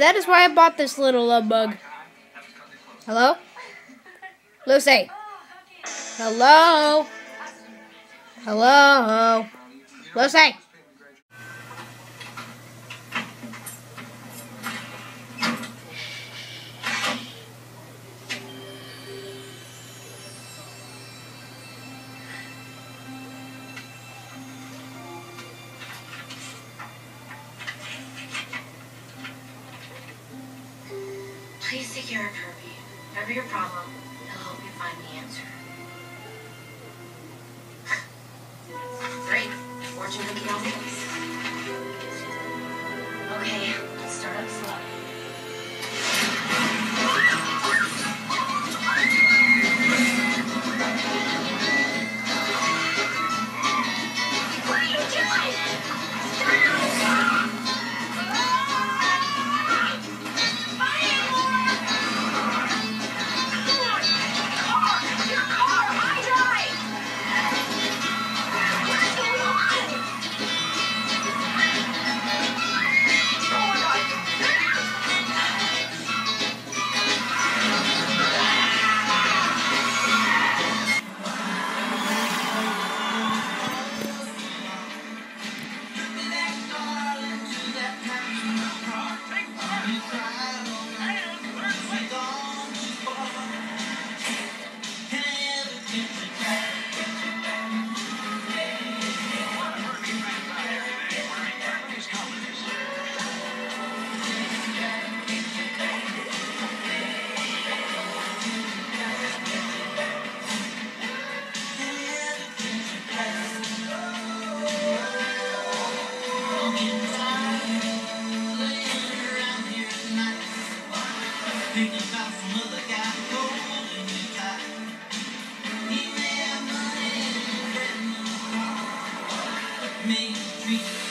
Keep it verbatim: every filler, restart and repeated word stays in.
that is why I bought this little love bug. Hello? Lucy. Hello? Hello? Lucy. Please take care of Herbie. Whatever your problem, he'll help you find the answer. Great. Fortune cookie on wheels. Okay, let's start up slow. What are you doing? Stop! Thinking about some other guy holding you tight. He may have money and threaten you. Make you treat